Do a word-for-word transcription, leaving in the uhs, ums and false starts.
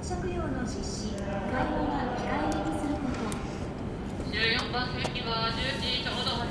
着用の実施、会話は控えめにすること。 じゅうよんばん席はじゅうじちょうど発